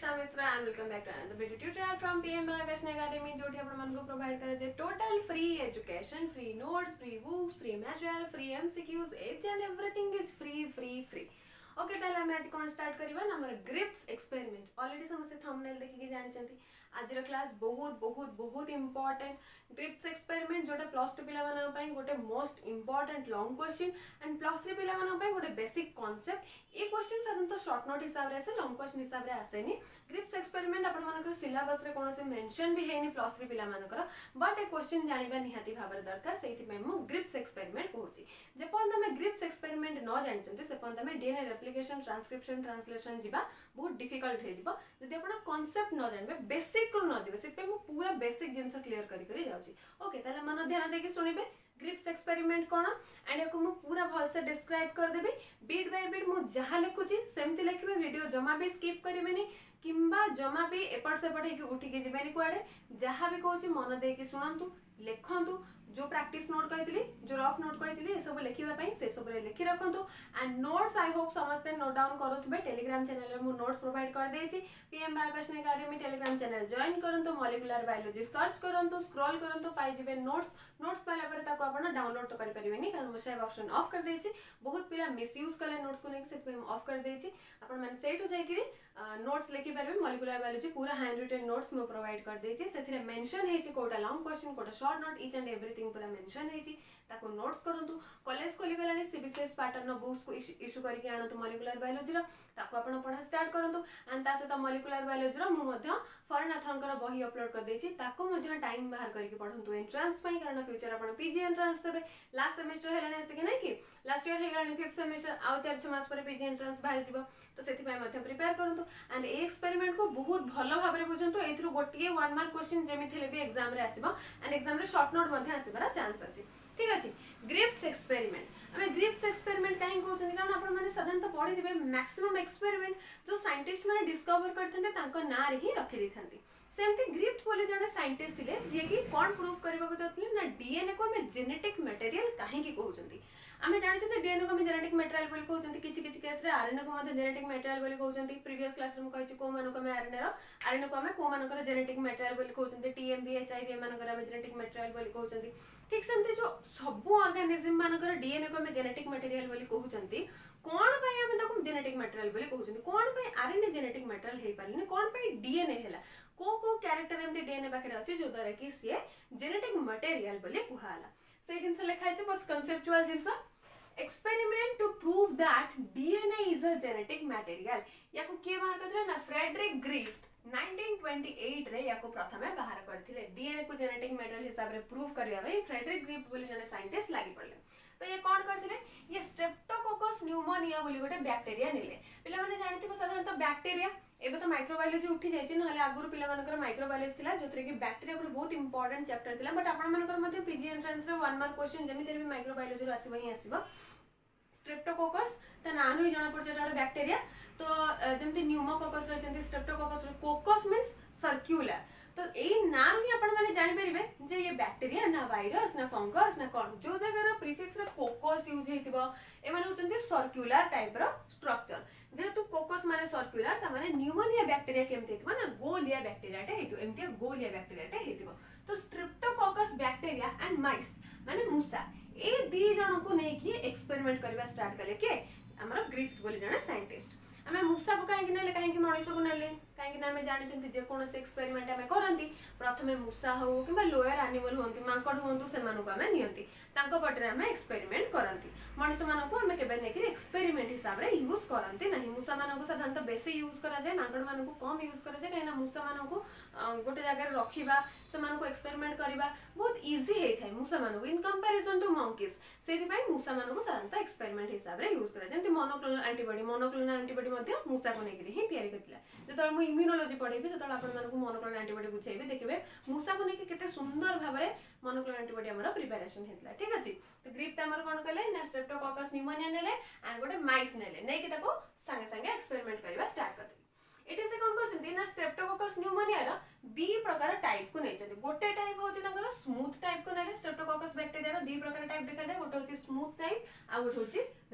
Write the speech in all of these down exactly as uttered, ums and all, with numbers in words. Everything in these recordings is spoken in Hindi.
Nisha Mishra and welcome back to another video tutorial from P M by Vaishnavi Academy जो आपन मन को प्रोवाइड करे जे total free education, free notes, free books, free material, free MCQs, each and everything is free free free. Okay ताले हम आज कोन स्टार्ट करबा ना हमर ग्रिप्स एक्सपेरिमेंट ऑलरेडी समस्त थंबनेल देखि के जानि चंती। आज रो क्लास बहुत बहुत बहुत इंपोर्टेंट ग्रिप्स एक्सपेरिमेंट जोटा प्लस टू पिला माना पई गोटे most important long question and plus three पिला माना पई गोटे बेसिक कांसेप्ट। ए क्वेश्चन साधारणतः शॉर्ट नोट हिसाब रे आसे, लॉन्ग क्वेश्चन हिसाब रे आसेनी। ग्रिप्स एक्सपेरिमेंट आपण मानकर सिलेबस रे कोनसे मेंशन भी हेनी प्लस थ्री पिला मानकर, बट ए क्वेश्चन जानिबा निहाती भाबर दरकार। सेहिति पई मु ग्रिप्स एक्सपेरिमेंट कहूची। जे पन तमे ग्रिप्स एक्सपेरिमेंट न जानि चंती से पन तमे डीएनए रेप्लिकेशन, ट्रांसक्रिप्शन, ट्रांसलेशन जिबा बहुत डिफिकल्ट हे जिबा। जदि आपण कांसेप्ट न जानबे, बेसिक को न जिबे, से पे मु पूरा बेसिक जिंस क्लियर करी करी जाउची। ओके ताले मन ध्यान देके सुनिबे ग्रिप्स एक्सपेरिमेंट कोन एंड एको मु पूरा भल से डिस्क्राइब कर देबी। बीट बाय बीट मु जहा लिखुची सेमति लिखबे, वीडियो जमा भी स्किप करिबेनी किंबा जमा भी एपट सेपट हेकि उठी के जिबेनी कुआडे। जहा भी कहूची मन देके सुनंतु, लेखंतु। जो प्रैक्टिस नोट कहितली, जो रफ नोट कहितली, ए सब लिखिबा पई से सब रे लिखि रखंतु। एंड नोट्स आई होप समस्त नोट डाउन करूथबे। टेलीग्राम चैनल रे मु नोट्स प्रोवाइड कर देछि। PM by Vaishnavi Academy Telegram channel join करंतु, मॉलिक्यूलर बायोलॉजी सर्च करंतु, स्क्रॉल करंतु, पाई जिबे नोट्स। नोट्स पाइला परे ताको आपण डाउनलोड तो करि परिबेनी कारण मु सेव ऑप्शन ऑफ कर देछि। बहुत पिला मिसयूज कले नोट्स को नै से पे ऑफ कर देछि। आपण माने सेट हो जाय कि नोट्स लिखि परबे। मॉलिक्यूलर बायोलॉजी पूरा हैंड रिटन नोट्स मु प्रोवाइड कर देछि। सेथिरे मेंशन हेछि कोटा लॉन्ग क्वेश्चन, कोटा short note, each and everything पूरा मेंशन हेछि। ताको नोट्स करंतु। कॉलेज खोली गलानी सीबीसीएस पैटर्न बुक्स को इशू करके आनतु मॉलिक्यूलर बायोलॉजी रो, ताको आपण पढा स्टार्ट करंतु। एंड ता सहित मॉलिक्यूलर बायोलॉजी रो मु मध्य फरनाथनकर बही अपलोड कर देछि, ताको मध्य टाइम बाहर करके पढंतु एंट्रेंस पई कारण फ्यूचर आपण पीजी एंट्रेंस देबे। लास्ट सेमेस्टर हेलानी आसे कि नै कि लास्ट ईयर हेलानी फिफ्थ सेमेस्टर आउ चार छह मास पर पीजी एंट्रेंस बाहर जिवो, तो सेति पई मध्य प्रिपेयर करंतु। एंड ए एक्सपेरिमेंट को बहुत भलो भाबरे बुझंतु। एथरो गोटिए वन मार्क क्वेश्चन जेमिथिले भी एग्जाम रे आसीबो एंड एग्जाम रे शॉर्ट नोट मध्य आसीबार चांस अछि। ठीक अछि। ग्रिप्स एक्सपेरिमेंट हमें ग्रिप्स एक्सपेरिमेंट काहे कहउछन कारण आपण माने साधारणतः पढि दिबे मैक्सिमम एक्सपेरिमेंट जो साइंटिस्ट माने डिस्कवर करथनते तांको ना रे ही रखि दिथांती। सेमति ग्रिप्ट बोली जने साइंटिस्ट थिले जे कि कोन प्रूफ करबा को चाहथिले ना डीएनए को हमें जेनेटिक मटेरियल काहे की कहउछंती। आमे जानि छते डीएनए को हमें जेनेटिक मटेरियल बोली कहउछंती। किछि किछि केस रे आरएनए को मते जेनेटिक मटेरियल बोली कहउछंती। प्रीवियस क्लास रे म कहिछि को मानको हमें आरएनए रो आरएनए को हमें को मानकर जेनेटिक मटेरियल बोली कहउछंती। टीएमबी, एचआईवी मानकर हमें जेनेटिक मटेरियल बोली कहउछंती। ठीक सेमति जो सब ऑर्गेनिज्म मानकर डीएनए को हमें जेनेटिक मटेरियल बोली कहउछंती। कोन पय हमें ताको जेनेटिक मटेरियल बोली कहउछंती, कोन पय आरएनए जेनेटिक मटेरियल हे पारले, कोन पय डीएनए हैला, को को कैरेक्टर एमती डीएनए बाखरे अछि जो द्वारा कि से जेनेटिक मटेरियल बोली कुहाला। से जिंस लिखाइ छै बस conceptual things. Experiment to prove that DNA is a genetic material याको के बाहर करथले ना Frederick Griffith nineteen twenty eight रे याको प्रथमे बाहर करथिले। डीएनए को जेनेटिक मटेरियल हिसाब रे प्रूव करबा भाई फ्रेडरिक ग्रिफ्ट बोली जने साइंटिस्ट लागि पड़ले। तो ये कोन करथिले, ये स्ट्रेप्टोकोकस न्यूमोनिया बोली गोटे बैक्टीरिया नेले। पिला माने जानिथिबो साधारणतः बैक्टीरिया एबे तो माइक्रोबायोलॉजी उठी जायछि, नहले आगुरु पिला मानकर माइक्रोबायोलॉजी थिला जोतरे कि बैक्टीरिया पर बहुत इंपोर्टेंट चैप्टर थिला। बट आपण मानकर मध्ये पीजी एंट्रेंस रे वन मार्क क्वेश्चन जेमिति भी माइक्रोबायोलॉजी रो आसीबो ही आसीबो। स्ट्रेप्टोकोकस ता नानु ही जणा पड़छ एटा बैक्टीरिया। तो जेमति न्यूमोकोकस रो जेमति स्ट्रेप्टोकोकस रो कोकस मींस सर्कुलर। तो एई नाम ही आपण माने जानि परिबे जे ये बैक्टीरिया ना वायरस ना फंगस ना कोन जो जगह रो प्रीफिक्स रे कोकस यूज हेतिबो ए माने होचंती सर्कुलर टाइप रो स्ट्रक्चर। जेहेतु कोकस माने सर्कुलर ता माने न्यूमोनिया बैक्टीरिया केमति हेतिबो ना गोलिया बैक्टीरिया टे हेतिबो, एमति गोलिया बैक्टीरिया टे हेतिबो। तो स्ट्रेप्टोकोकस बैक्टीरिया एंड माइस माने मूसा ए दी जण को नै कि एक्सपेरिमेंट करबा स्टार्ट कले के हमर ग्रिफ्ट बोली जणे साइंटिस्ट। हमें मूसा को कहीं नेले, कहीं मनीष को नेले कहीं आम जानी जे कौन एक्सपेरिमेंट आम करती प्रथम मूसा हो कि लोयर एनिमल हूँ मांकड़ हूँ से नियंती पटे आम एक्सपेरिमेंट करती। मनीष मानक आम के एक्सपेरिमेंट हिसाब से यूज करती ना। मूसा मान साधारणतः बेसी यूज कराए, मांकड़ मान कम यूज कराए कहीं मूसा मान गोटे जगह रखा से एक्सपेरिमेंट करवा बहुत इजी होता है मूसा मान इन कंपेरिजन टू मंकीज। से मूसा मान साधारणतः एक्सपेरिमेंट हिसाब से यूज कराए। जमी मोनोक्लोनल एंटीबॉडी मोनोक्लोनल एंटीबॉडी मूसा को लेकर ही तैयारी करथिला। जो मु इम्यूनोलॉजी पढ़ेबी तो आपण मानकु मोनोक्लोनल एंटीबॉडी बुझेबी, देखबे मूसा को लेके केते सुंदर भाबरे मोनोक्लोनल एंटीबॉडी हमर प्रिपरेशन हेतला। ठीक अछि। तो ग्रिप्ट हमर कोन कले ना स्ट्रेप्टोकोकस न्यूमोनिया नेले एंड गोटे माइस नेले, नै कि ताको संगे संगे एक्सपेरिमेंट करबा स्टार्ट करथिले। एटी से कोन करछन्ती ना स्ट्रेप्टोकोकस न्यूमोनिया रो दी प्रकार टाइप को नैछन्ती। गोटे टाइप होछि तांकर स्मूथ टाइप को नेले। स्ट्रेप्टोकोकस बैक्टीरिया रो दी प्रकार टाइप देखा जाय, गोटे होछि स्मूथ टाइप आ गोटे होछि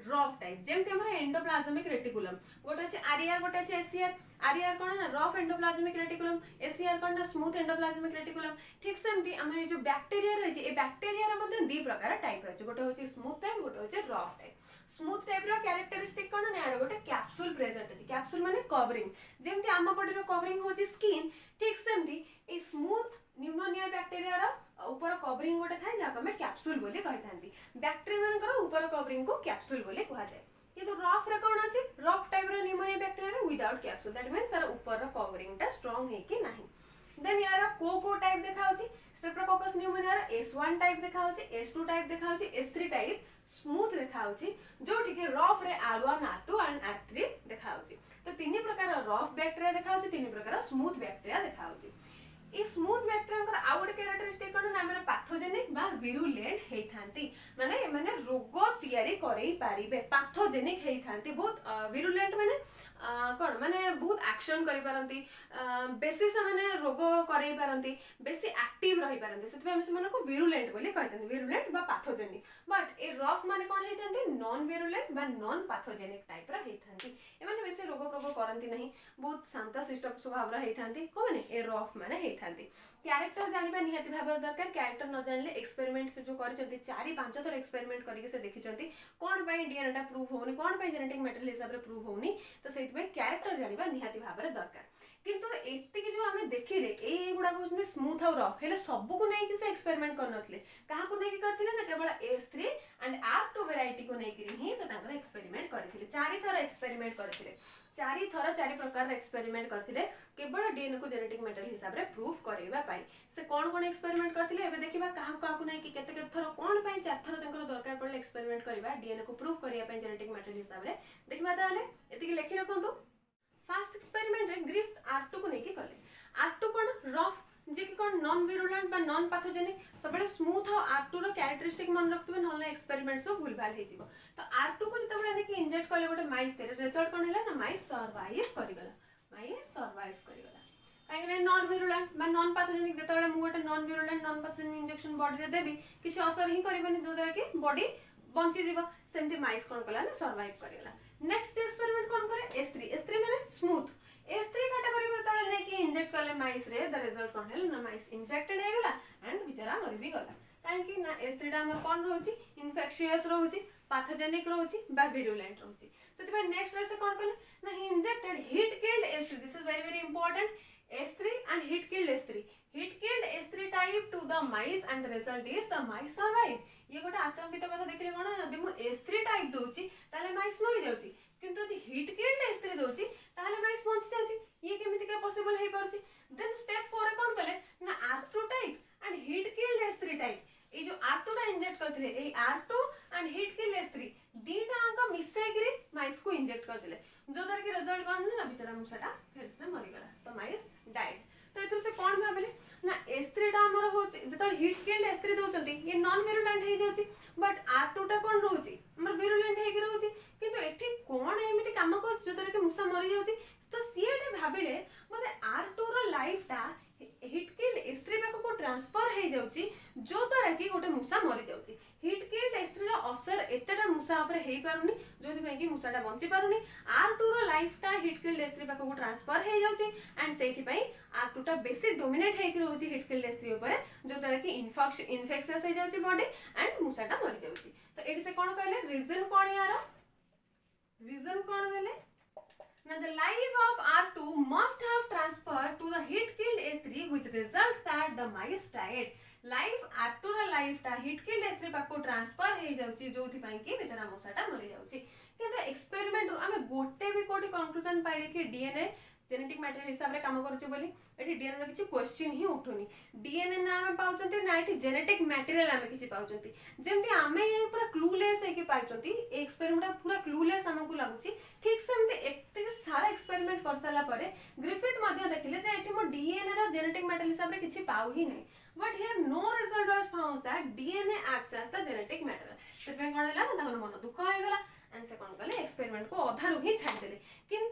रफ टाइप जेमती हमर एंडोप्लाज्मिक रेटिकुलम गोटे अछि आरईआर गोटे अछि एसीआर आरईआर कोन ना रफ एंडोप्लाज्मिक रेटिकुलम एसीआर कोन ना स्मूथ एंडोप्लाज्मिक रेटिकुलम ठीक सेमती हमर जो बैक्टीरिया रही ए बैक्टीरिया रे मध्ये दी प्रकार टाइप अछि गोटे होछि स्मूथ टाइप गोटे होछि रफ टाइप स्मूथ टाइप रो कैरेक्टरिस्टिक कोन ना यार गोटे कैप्सूल प्रेजेंट अछि कैप्सूल माने कवरिंग जेमती आम बॉडी रो कवरिंग होछि स्किन ठीक सेमती ए स्मूथ न्यूमोनिया बैक्टीरिया रो ऊपर कवरिंग गोटे थाय जाको में कैप्सूल बोली कहितांती बैक्टीरिया मानकर ऊपर कवरिंग को कैप्सूल बोली कहा जाय किंतु रफ रे कोन अछि rough type row pneumonia bacteria without capsule that means तार ऊपर रो कवरिंग टा स्ट्रांग है कि नाही देन यार को को टाइप देखा होछि streptococcus pneumonia S one type देखा होछि एस टू टाइप देखा होछि एस थ्री टाइप स्मूथ देखा होछि जो ठीक रफ रे are one are two and are three देखा होछि तो तीन प्रकार रफ बैक्टीरिया देखा होछि तीन प्रकार स्मूथ बैक्टीरिया देखा होछि ए स्मूथ बैक्टीरिया कर आउट कैरेक्टरिस्टिक कोन ना माने पैथोजेनिक बा विरुलेंट हेइथांती माने माने रोग तयारी करई पारिबे पैथोजेनिक हेइथांती बहुत विरुलेंट माने कौन माने बहुत एक्शन करि पारंती बेसी से माने रोग करई पारंती बेसी एक्टिव रही पारंती सेति हम से माने को विरुलेंट बोली कहतंती विरुलेंट बा पैथोजेनिक बट ए रफ माने कोन हेइथांती नॉन विरुलेंट बा नॉन पैथोजेनिक टाइप रा हेइथांती ए माने बेसी रोग रोग करंती नहीं बहुत शांत शिष्ट स्वभाव रा हेइथांती को माने ए रफ माने हेइथांती कैरेक्टर जानिबा निहाती भाबे दरकार कैरेक्टर न जानले एक्सपेरिमेंट से जो करचंती चारि पांच थर एक्सपेरिमेंट करिके से देखिचंती कोन पई डीएनए टा प्रूफ होनी कोन पई जेनेटिक मटेरियल हिसाब रे प्रूफ होनी तो सेति में कैरेक्टर जानिबा निहाती भाबे दरकार किंतु एति कि जो हमें देखिले ए गुडा कहउछन स्मूथ और रफ हेले सब को नै कि से एक्सपेरिमेंट करनथले कहा को नै कि करथिले ना केवल S three and R two variety को नै कि ही से तांकर एक्सपेरिमेंट करथिले चारि थर एक्सपेरिमेंट करथिले चारि थर चारि प्रकार एक्सपेरिमेंट करथिले केवल डीएनए को जेनेटिक मटेरियल हिसाब रे प्रूफ करैबा पाई से कोन कोन एक्सपेरिमेंट करथिले एबे देखिबा काहा काहा को नै कि केते केते थर कोन पई चार थर तांकर दरकार पड़ले एक्सपेरिमेंट करबा डीएनए को प्रूफ करिया पई जेनेटिक मटेरियल हिसाब रे देखिबा ताले एति कि लेखि रखंतु फर्स्ट एक्सपेरिमेंट रे ग्रिफ्थ आर टू को नै कि करले आर टू कोन रफ जे कि कोन नॉन विरुलेंट बा नॉन पैथोजेनिक सबले स्मूथ और आर टू रो कैरेक्टरिस्टिक मन रखतबे नले एक्सपेरिमेंट सब भूल भाल हे जिवो तो आर टू को जते बळे कि इंजेक्ट करले गोटे माइस तेरे रिजल्ट कोन हैला ना माइस सर्वाइव करिगला माइस सर्वाइव करिगला काहे नॉन विरुलेंट बा नॉन पैथोजेनिक जते बळे मु गोटे non virulent non pathogenic injection body रे देबी किछ असर ही करबनी जो द्वारा कि बॉडी बंची जिवो सेंती माइस कोन कला ना सर्वाइव करिगला नेक्स्ट एक्सपेरिमेंट कोन करे एस थ्री एस थ्री माने स्मूथ एस थ्री कैटेगरी में तळे नै कि इंजेक्ट करले माइस रे द रिजल्ट कोन हैला ना माइस इन्फेक्टेड हे गेला एंड बिचारा मरि भी गला काहे कि ना एस थ्री टा हमर कोन रहउची इन्फेक्शियस रहउची पैथोजेनिक रहउची बा विरुलेंट रहउची सेति में नेक्स्ट रे से कोन करले ना he injected heat killed S three this is very very important S three and hit killed S three hit killed S three type to the mice and the result is the mice survive ये गोटे आचंबित कथा देखिले कोन जदि मु एस थ्री टाइप दोची ताले माइस मरि जाउची किंतु यदि हिट किल्ड एस थ्री दोची ताले माइस बंची जाउची ये केमिति के पॉसिबल हे पाउची देन स्टेप फोर रे कोन कले ना R two type and heat killed S three type ए जो आर टू टा इंजेक्ट करथिले ए R two and heat killed S three दीटा अंक मिसै गिरी माइस को इंजेक्ट कर दिले जो दर के रिजल्ट कोन ना बेचारा मुसाटा फिर से मरि गला तो माइस डाइड तो एथुर से कोन भाबले ना एस थ्री टा हमर होची जत हिट किल्ड एस थ्री दोचंती ये नॉन विरुलेंट हे जाउची बट आर टू टा कोन रहउची हमर विरुलेंट हे कि रहउची किंतु एठी कोन एमिति काम कर जो दर के मुसा मरि जाउची तो सीएटे भाबिले मते आर टू रो लाइफ टा हिट किल्ड एस थ्री पाको को ट्रांसफर हे जाउची जो द्वारा कि गोटे मुसा मरि जाउची हिट किल्ड एस थ्री रो असर एतेटा मुसा ऊपर हे पारुनी जोथि में कि मुसाटा बंची पारुनी आर टू रो लाइफ टा हिट किल्ड एस थ्री पाको को ट्रांसफर हे जाउची एंड सेथि पई आर टू टा बेसी डोमिनेट हे कि रहउची हिट किल्ड एस थ्री ऊपर जो द्वारा कि इन्फेक्शन इन्फेक्शियस हे जाउची बॉडी एंड मुसाटा मरि जाउची तो एठी से कोन कहले रीजन कोन यार रीजन कोन देले Now the life of R two must have transferred to the hit killed S three which results that the mice died. Life R two रा life टा hit killed एस थ्री पाको ट्रांसफर हे जाउची जोथि पई कि बेचारा मोसाटा मरि जाउची किंतु एक्सपेरिमेंट हमें गोटे भी कोठी कंक्लूजन पाइले कि डीएनए जेनेटिक मटेरियल हिसाब रे काम करूची बोली एठी डीएनए रे किछि क्वेश्चन ही उठोनी डीएनए ना हम पाउचंती ना एठी जेनेटिक मटेरियल हम किछि पाउचंती जेमति हमें पूरा क्लूलेस है कि पाउचंती एक्सपेरिमेंट पूरा क्लूलेस हमकु लागुची ठीक सेमते एते सारा एक्सपेरिमेंट कर साला परे ग्रिफिथ मध्ये देखिले जे एठी मो डीएनए रा जेनेटिक मटेरियल हिसाब रे किछि पाउ ही नै but here no result was found that DNA acts as the genetic material सेबे कोन हला ना तमन मन दुख होय गेला एंड से कोन कले एक्सपेरिमेंट को अधारु ही छाड़ देले किंतु फिर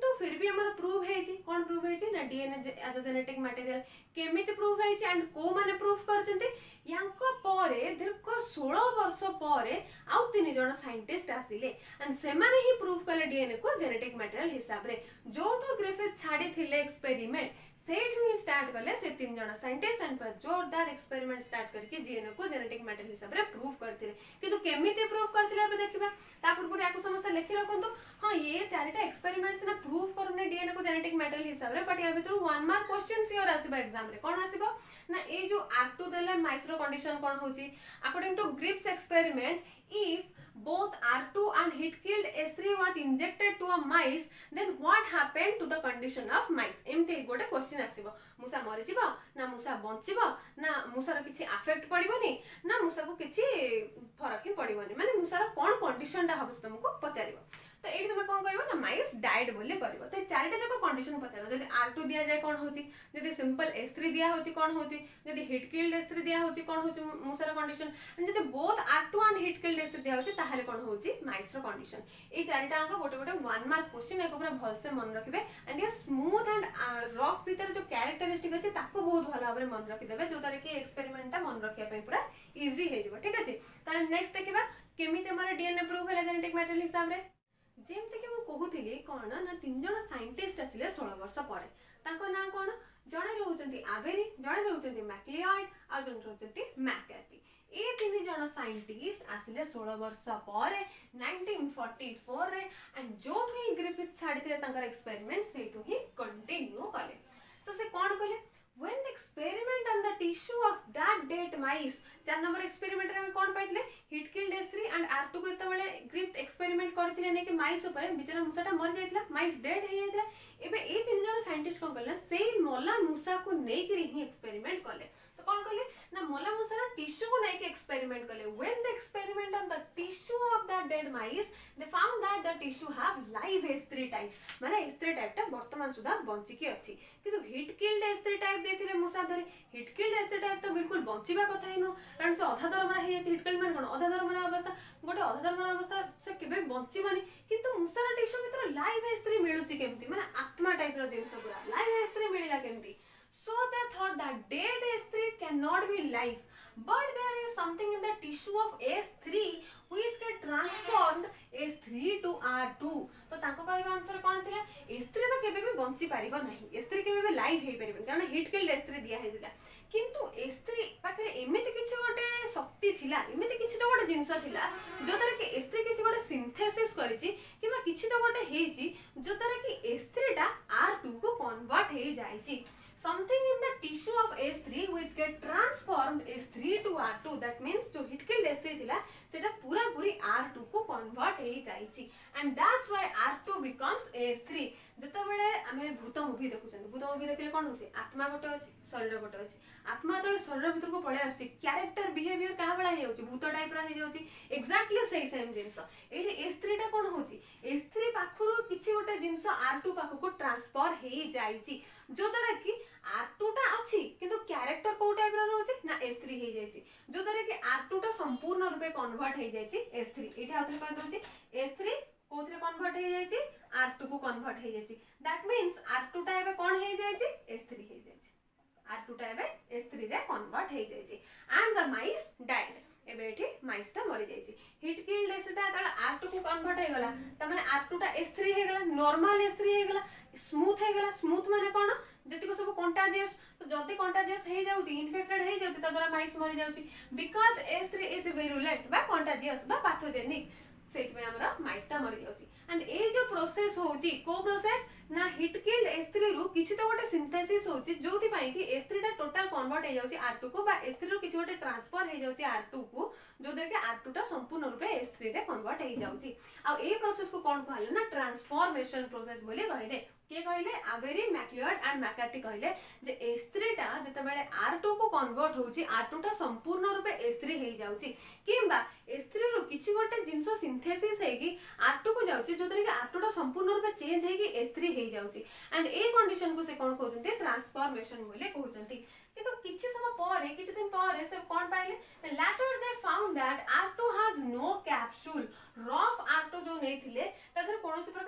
भी हमर प्रूव हेछि कोन प्रूव हेछि ना DNA as a genetic material केमिति प्रूव हेछि एंड को माने प्रूव करछन्ते यांको परे दीर्घ सोलह वर्ष परे आउ तीन जण साइंटिस्ट आसिले एंड से माने ही प्रूव कले डीएनए को जेनेटिक मटेरियल हिसाब रे जोठो ग्रिफिथ छाडी थिले एक्सपेरिमेंट सेठु ही स्टार्ट कले से तीन जण साइंटिस्ट एंड पर जोरदार एक्सपेरिमेंट स्टार्ट करके डीएनए को जेनेटिक मटेरियल हिसाब रे प्रूव करथिले किंतु केमिति प्रूव करथिले अब देखिबा ता पूर्व याको समस्त लेखि रखंतो हां ये चारिटा एक्सपेरिमेंट्स ना प्रूव करने डीएनए को जेनेटिक मटेरियल हिसाब रे बट या भीतर वन मार्क क्वेश्चन सियोर आसीबा एग्जाम रे कोन आसीबा ना ए जो आर टू देले माइस रो कंडीशन कोन होची according to Griffith's experiment if both R two and heat killed S three was injected to a mice then what happened to the condition of mice एमते गोटे क्वेश्चन आसीबो मुसा मरि जिवो ना मुसा बंचिबो ना मुसा रो किछि अफेक्ट पड़िबोनी ना मुसा को किछि फरक ही पड़िबोनी माने मुसा रो कोन कंडीशन ता हबस तुमको पचारिबो तो एठी तुम कोन करबो ना माइस डाइड बोली करबो तो चारिटा जको कंडीशन पचारो जदी R two दिया जाय कोन होची जदी सिंपल S three दिया होची कोन होची जदी हीट किल्ड S three दिया होची कोन होची मुसा रो कंडीशन जदी both R two and heat killed S three दिया होची ताहाले कोन होची माइस रो कंडीशन ए चारिटा अंक गोटे गोटे वन मार्क क्वेश्चन एको पूरा भल से मन रखिबे एंड ये स्मूथ एंड रॉक भीतर जो कैरेक्टरिस्टिक अछि ताको बहुत भलो भाबरे मन रखि देबे जो तारे कि एक्सपेरिमेंट ता मन रखिया पे पूरा इजी हे जिवो ठीक अछि ताले नेक्स्ट देखिबा केमिते हमर डीएनए प्रूफ होला जेनेटिक मटेरियल हिसाब रे जेमते कि मु कहूथिली कोन ना तीन जण साइंटिस्ट आसिले सोलह वर्ष परे ताको ना कोन जणे रहउचंती आवेरी जणे रहउचंती मैक्लिओड आ जणे रहउचंती मैककार्टी ए तीन जण साइंटिस्ट आसिले सोलह वर्ष परे नाइंटीन फोर्टी फोर रे एंड जो भी ग्रिफिथ छाडिथिले तांकर एक्सपेरिमेंट सेटु ही कंटिन्यू कले सो से कोन कले when the experiment on the tissue of that dead mice चार नंबर एक्सपेरिमेंट रे हम कोन पाइथिले heat killed S three and R two को एतबेले ग्रिफ्थ एक्सपेरिमेंट करथिले ने कि माइस ऊपर बिचारा मुसाटा मर जाइतला माइस डेड हे जाइतला एबे ए तीन जण साइंटिस्ट कोन करले सेही मोला मूसा को नै करी ही एक्सपेरिमेंट करले तो कोन करले ना मोला मूसा टिश्यू को नै के एक्सपेरिमेंट करले when the experiment on the tissue of that dead mice they found that the tissue have live S three type माने S three टाइप ता वर्तमान सुधा बंची की अछि किंतु heat killed S three type देथिले मूसा धरे heat killed S three type तो बिल्कुल बंचीबा कथा ही नो कारण से अधा दरमरा हे अछि हीट किल्ड माने कोन अधा दरमरा अवस्था गोटे अधा दरमरा अवस्था से केबे बंचीबानी किंतु मूसा टिश्यू भीतर लाइव S three मिलुची केमती माने आत्मा टाइप रो दिन सब पूरा लाइव S three मिलिला केमती so they thought that dead S three cannot be live but there is something in the tissue of S three which get transformed S three to R two तो ताको कहबा आंसर कोन थिला S three तो केबे भी बंची पारिबो नहीं S three केबे भी लाइव हे परिबो कारण हीट किल्ड S three दिया हेदिला किंतु S three पाखरे एमिति किछि गोटे शक्ति थिला एमिति किछि तो गोटे जिंस थिला जो तरह के S three किछि गोटे सिंथेसिस करिछि किबा किछि तो गोटे हेछि जो तरह के S three टा R two को कन्वर्ट हे जाइछि something in the tissue of S three which get transformed S three to R two that means जो हीट किल्ड S three थिला सेटा पूरा पूरी R two को कन्वर्ट हे जाइछि and that's why R two becomes S three जतो बेले हमें भूत मूवी देखुछन भूत मूवी देखले कोन होछि आत्मा गोटे अछि शरीर गोटे अछि आत्मा तो शरीर भीतर को पळे आछि कैरेक्टर बिहेवियर कहा बळा हे होछि भूत टाइप रा हे जाउछि एक्जेक्टली सेही सेम जिंस एठी S three टा कोन होछि S three पाखुरु किछि गोटे जिंस R two पाखु को ट्रांसफर हे जाइछि जो द्वारा कि R two टा अछि किंतु कैरेक्टर को टाइप रा रहउछि ना S three हे जाइछि जो द्वारा कि R two टा संपूर्ण रूपे कन्वर्ट हे जाइछि S three एठी आथरे कह दउछि S three कोथरे कन्वर्ट हे जाइछि R two को कन्वर्ट हे जाइछि दैट मींस R two टा एबे कोन हे जाइछि S three हे जाइछि R two टा एबे S three रे कन्वर्ट हे जाइछि एंड द माइस डाइड एबे एठी माइस टा मरि जाइछि हीट किल्ड S टा तळ R two को कन्वर्ट हे गला त माने R two टा S three हे गला नॉर्मल S three हे गला स्मूथ हे गला स्मूथ माने कोन जति को सब कंटाजियस तो जति कंटाजियस हे जाउछि इन्फेक्टेड हे जाउछि त द्वारा माइस मरि जाउछि because S three is virulent बा कंटाजियस बा पैथोजेनिक सेति में हमरा माइस टा मरि जाउछि एंड ए जो प्रोसेस होउछि को प्रोसेस ना हीट किल्ड S three रु किछि तो गोटे सिंथेसिस होउछि जोथि पई कि S three टा टोटल कन्वर्ट हे जाउछि R two को बा S three रु किछि गोटे ट्रांसफर हे जाउछि R two को जो दे के R two टा संपूर्ण रूपे S three रे कन्वर्ट हे जाउछि आ ए प्रोसेस को कोन कहले ना ट्रांसफॉर्मेशन प्रोसेस बोली कहले के कहले आवेरी मैक्लिओड एंड मैककार्टी कहले जे S three टा जते बेले R two को कन्वर्ट होउछि R two टा संपूर्ण रूपे S three हे जाउछि किबा S three रु किछि गोटे जिंस सिंथेसिस हेगी R two को जाउछि जो तरे के R two टा संपूर्ण रूपे चेंज हेगी S three हे जाउछि एंड ए कंडीशन को से कोन कहउछन्ती ट्रांसफॉर्मेशन बोले कहउछन्ती किंतु किछि समय परे किछि दिन परे से कोन पाइले later they found that R two has no capsule rough R two जो नै थिले तदर कोनोसी प्रकार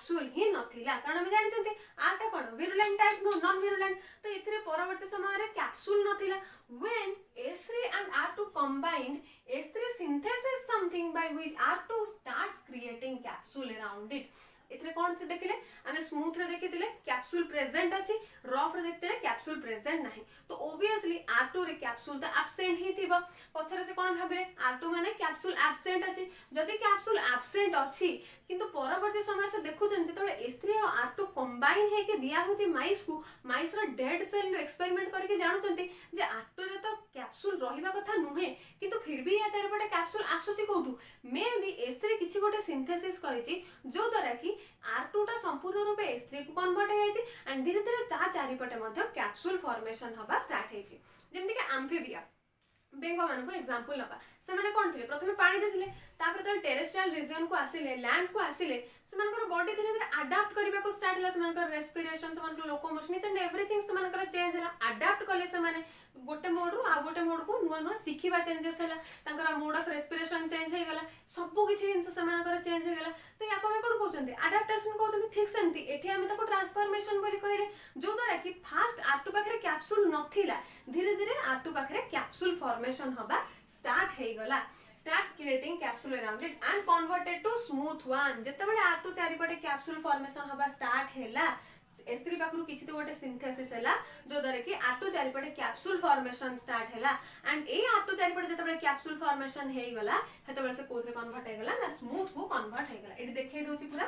कैप्सूल ही नथिला कारण हम जानते आरटा कौन विरुलेंट टाइप नो नॉन विरुलेंट तो इथिरे परवर्ती समय रे कैप्सूल नथिला when S three and R two combined S three synthesis something by which R two starts creating capsule around it इतरे कौन से देखिले आमे स्मूथ रे देखिथिले कैप्सूल प्रेजेंट अछि रफ रे देखिथिले कैप्सूल प्रेजेंट नाही तो ऑब्वियसली R two रे कैप्सूल त एब्सेंट ही थिबो पछरे से कोन भाबरे R two माने कैप्सूल एब्सेंट अछि जदि कैप्सूल एब्सेंट अछि किंतु परवर्ती समय से देखुछन जेतबे S three और R two कंबाइन हे के दिया होची माइस को माइस रो डेड सेल नो एक्सपेरिमेंट करके जानुचंती जे R two रे तो कैप्सूल रहिबा कथा नुहे किंतु फिर भी या चारपटे कैप्सूल आसुची कोठू मे बी S three किछि गोटे सिंथेसिस करिछि जो द्वारा कि R two टा संपूर्ण रूपे S three को कन्वर्ट हे जायछि एंड धीरे धीरे ता चारिपटे मध्ये कैप्सूल फॉर्मेशन हबा स्टार्ट हेछि जेमति कि एम्फीबिया बेंगो मान को एग्जांपल लबा से माने कोन थिले प्रथमे पानी देथिले तापर त टेरेस्ट्रियल रीजन को आसिले लैंड को आसिले सेमानकर बॉडी धीरे धीरे अडॉप्ट करबा को स्टार्ट हला सेमानकर रेस्पिरेशन सेमानकर लोकोमोशन एंड एवरीथिंग सेमानकर चेंज हला अडॉप्ट करले से माने गोटे मोड रु आ गोटे मोड को नुवा नुवा सिखिबा चेंजेस हला तांकर मोड ऑफ रेस्पिरेशन चेंज हे गला सब किछि जिंस सेमानकर चेंज हे गला तो याको हम कोन कहउचंती अडॉप्टेशन कहउचंती ठीक सेमती एठी हम ताको ट्रांसफॉर्मेशन बोली कहिले जो द्वारा कि फास्ट R two पाखरे कैप्सूल नथिला धीरे धीरे R two पाखरे कैप्सूल फॉर्मेशन हबा स्टार्ट हे गला start creating capsule around it and converted to smooth one जेतेबेले R two चारिपटे कैप्सूल फॉर्मेशन हबा स्टार्ट हैला S three पाखरु किछि तो गोटे सिंथेसिस हैला जो दरे कि R two चारिपटे कैप्सूल फॉर्मेशन स्टार्ट हैला एंड ए R two चारिपटे जेतेबेले कैप्सूल फॉर्मेशन हेई गला हेतेबेले से कोथरे कन्वर्ट हे गला ना स्मूथ को कन्वर्ट हे गला एटी देखै दोछि पूरा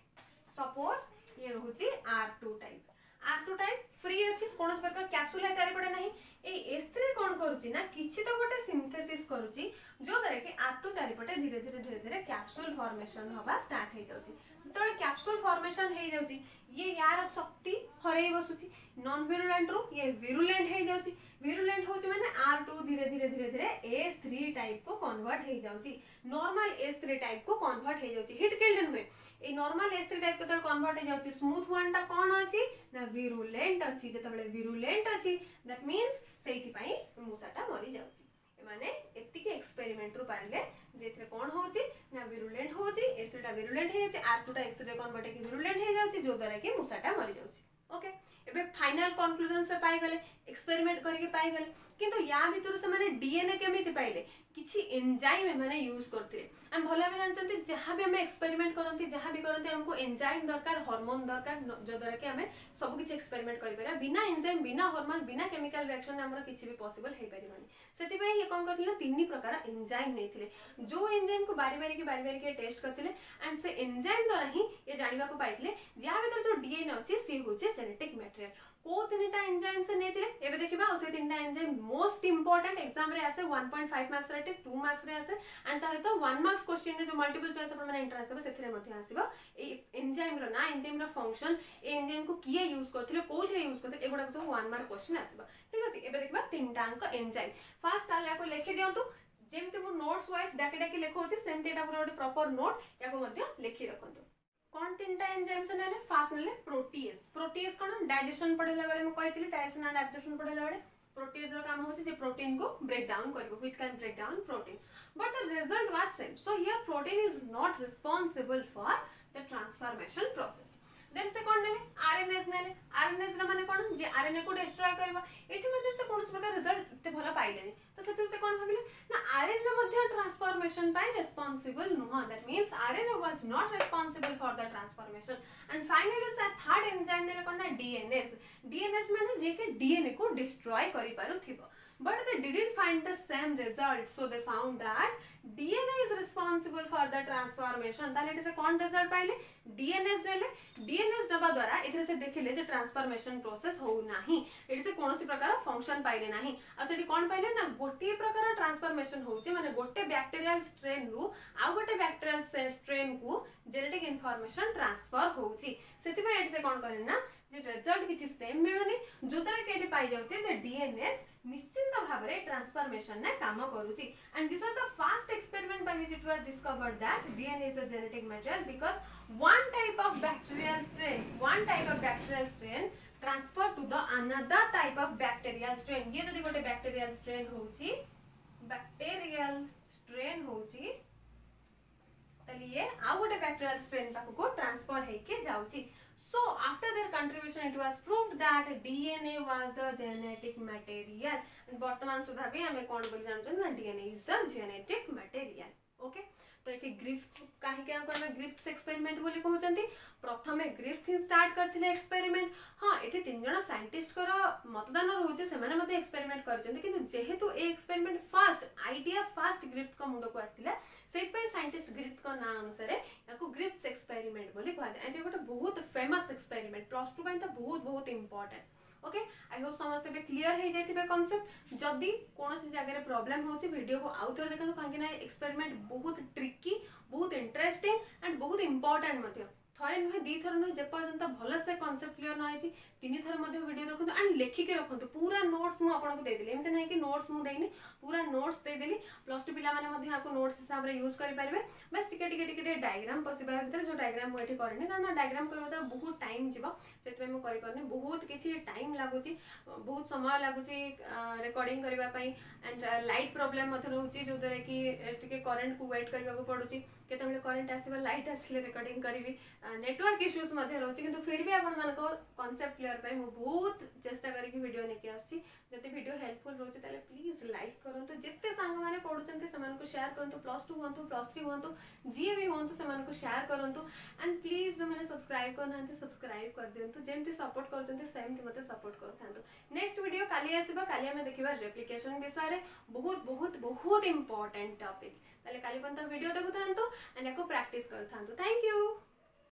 सपोज ये रहउछि R two type R two type free अछि कोनस प्रकार कैप्सूल है चारिपटे नाही ए S three कोन करूछि ना किछि तो गोटे सिंथेसिस करूछि जो दरे कि R two चारिपटे धीरे धीरे धीरे धीरे कैप्सूल फॉर्मेशन हबा स्टार्ट हे जाउछि तो कैप्सूल फॉर्मेशन हे जाउछि ये यार शक्ति हरै बसुछि नॉन विरुलेंट रो ये विरुलेंट हे जाउछि विरुलेंट होछि माने R two धीरे धीरे धीरे धीरे S three टाइप को कन्वर्ट हे जाउछि नॉर्मल S three टाइप को कन्वर्ट हे जाउछि हिट किल्ड हुए ए नॉर्मल S three टाइप को तो कन्वर्ट हे जाउछि स्मूथ वन टा कोन अछि ना विरुलेंट अछि जेतबेले विरुलेंट अछि दैट मींस सेति पई मुसाटा मरि जाउछि माने एतिके एक्सपेरिमेंट रु पारले जेथरे कोन होउछि ना विरुलेंट होउछि S three टा विरुलेंट हे जाउछि R two टा S three कन्वर्ट हे विरुलेंट हे जाउछि जो द्वारा कि मुसाटा मरि जाउछि ओके एबे फाइनल कंक्लूजन से पाई गले एक्सपेरिमेंट करके पाई गले किंतु या भीतर से माने डीएनए केमिति पाइले किछि एंजाइम माने यूज करथिले हम भला में जानचंती जहां भी हम एक्सपेरिमेंट करंती जहां भी करंती हमको एंजाइम दरकार हार्मोन दरकार जो द्वारा कि हमें सब किछि एक्सपेरिमेंट करि पारा बिना एंजाइम बिना हार्मोन बिना केमिकल रिएक्शन हमरा किछि भी पॉसिबल हे परिमानी सेति पई ये कोन करथिले तीन प्रकार एंजाइम नेथिले जो एंजाइम को बारी बारी के बारी बारी के टेस्ट करथिले एंड से एंजाइम द्वारा ही ये जानिबा को पाइथिले जहां भीतर जो डीएनए अछि से होचे जेनेटिक मटेरियल को तीनटा एंजाइम से नेथिले एबे देखिबा ओ से तीनटा एंजाइम मोस्ट इंपोर्टेंट एग्जाम रे आसे one point five मार्क्स रे two मार्क्स रे आसे एंड ता तो one मार्क्स क्वेश्चन रे जो मल्टीपल चॉइस अपन माने इंटरेस्ट देबे सेथिरे मध्ये आसीबो ए एंजाइम रो ना एंजाइम रो फंक्शन ए एंजाइम को किए यूज करथिले कोथरे यूज करथिले एगुडा सब one मार्क क्वेश्चन आसीबो ठीक अछि एबे देखिबा तीनटा अंक एंजाइम फर्स्ट ताले को लिखि दियंतु जेमते मु नोट्स वाइज डाके डाके लिखौछि सेमते एटा पूरा ଗୋଟେ प्रॉपर नोट याको मध्ये लिखि रखंतु कौन तीनटा एंजाइम से नेले फास्ट नेले प्रोटीएज प्रोटीएज कोन डाइजेशन पढेला बेले म कहितली डाइजेशन एंड एब्जॉर्प्शन पढेला बेले प्रोटीएज रो काम होची जे प्रोटीन को ब्रेक डाउन करबो which can break down protein but the result was same so here protein is not responsible for the transformation process then से कोन नेले आरएनएस नेले आरएनएस रा माने कोन जे आरएनए को डिस्ट्रॉय करबा एठी मध्ये से कोन प्रकार रिजल्ट ते भला पाइलेनी तो सेतु से कोन भाबिले ना आरएनए मध्ये ट्रांसफॉर्मेशन पाइ रिस्पांसिबल नुहा that means RNA was not responsible for the transformation and finally से थर्ड एंजाइम नेले कोन ना डीएनएस डीएनएस माने जे के डीएनए को डिस्ट्रॉय करि पारु थिबो but they didn't find the same result so they found that D N A is responsible for the transformation ताले इसे कौन रिजल्ट पाइले D N S नेले D N S नबा द्वारा इधर से देखिले जे ट्रांसफॉर्मेशन प्रोसेस हो नाही इधर से कोनोसी प्रकार फंक्शन पाइले नाही आ सेठी कोन पाइले ना गोटे प्रकार ट्रांसफॉर्मेशन होचे माने गोटे बैक्टीरियल स्ट्रेन रु आ गोटे बैक्टीरियल स्ट्रेन को जेनेटिक इंफॉर्मेशन ट्रांसफर होची सेति में इधर से कोन करे ना जे रिजल्ट किछि सेम मिलुनी जोतरा केटी पाइ जाउचे जे D N S निश्चित भाबरे ट्रांसफॉर्मेशन ने काम करूची and this was the first experiment by which it was discovered that D N A is a genetic material because one type of bacterial strain one type of bacterial strain transfer to the another type of bacterial strain ये जदी गोटे bacterial strain होची bacterial strain होची ताली ये आउ गोटे बैक्टीरियल स्ट्रेन को ट्रांसफर होके जाउची so after their contribution it was proved that DNA was the genetic material and वर्तमान सुधा भी हमें कोन बोली जानछन ना DNA is the genetic material okay तो ये ग्रिफ्थ कहीं क्या ग्रिफ्थ एक्सपेरिमेंट बोली कहते प्रथमे ग्रिफ्थ ही स्टार्ट करथिले एक्सपेरिमेंट हाँ ये तीन जन साइंटिस्ट कर मतदान रोचे से एक्सपेरिमेंट कर जेहेतु ए experiment first idea first Griffith का मुंड को आसला से साइंटिस्ट ग्रिफ्थ का ना अनुसार या ग्रिफ्थ एक्सपेरिमेंट बोली कह जाए गोटे बहुत फेमस एक्सपेरिमेंट प्लस टू तो बहुत बहुत इंपोर्टेंट ओके आई होप समस्त भी क्लियर हो जाए कॉन्सेप्ट जदि कौन सी जगह प्रॉब्लम हो वीडियो को आउ थे देखो कहीं एक्सपेरिमेंट बहुत ट्रिकी बहुत इंटरेस्टिंग एंड बहुत इंपोर्टेंट थरे नुहे दी थर नुहे जेपर्यंत भल से कॉन्सेप्ट क्लियर न होती तीन थर वीडियो देखो एंड लेखिकी रखु पूरा नोट्स मुझे देदेली एमती ना कि नोट्स मुझे पूरा नोट्स देदेली प्लस टू पिला नोट्स हिसाब से यूज करेंगे बस टिके टिके टिके डायग्राम पशिबा भर जो डायग्राम मुझे करनी कारण डायग्राम करने बहुत टाइम जीव से मुझे बहुत किसी टाइम लगुच बहुत समय लगुच रिकॉर्डिंग करने एंड लाइट प्रोब्लेम रोचे जो द्वारा कि करेन्ट को वेट करने को पड़ुची केतबेले करेन्ट आसो लाइट आसिले रिकॉर्डिंग करी नेटवर्क इश्यूज रोचे किंतु फिर भी आपण कॉन्सेप्ट क्लियर पे मु बहुत चेष्टा करके वीडियो लेके आसी जति वीडियो हेल्पफुल रोचे ताले प्लीज लाइक करंतु जिते सांग माने पढुचंते समान को शेयर करंतु प्लस टू होंतु प्लस थ्री होंतु जी भी होंतु समान को शेयर करंतु एंड प्लीज जो मैंने सब्सक्राइब करनांते सब्सक्राइब कर दियंतु जेमति सपोर्ट करचंते सेमति मते सपोर्ट करथांतु नेक्स्ट वीडियो काली आसीबा काली हमें देखिबा रेप्लिकेशन विषय रे बहुत बहुत बहुत इंपोर्टेंट टॉपिक ताले काली पंता वीडियो देखुथांतु एंड एको प्रैक्टिस करथांतु थैंक यू।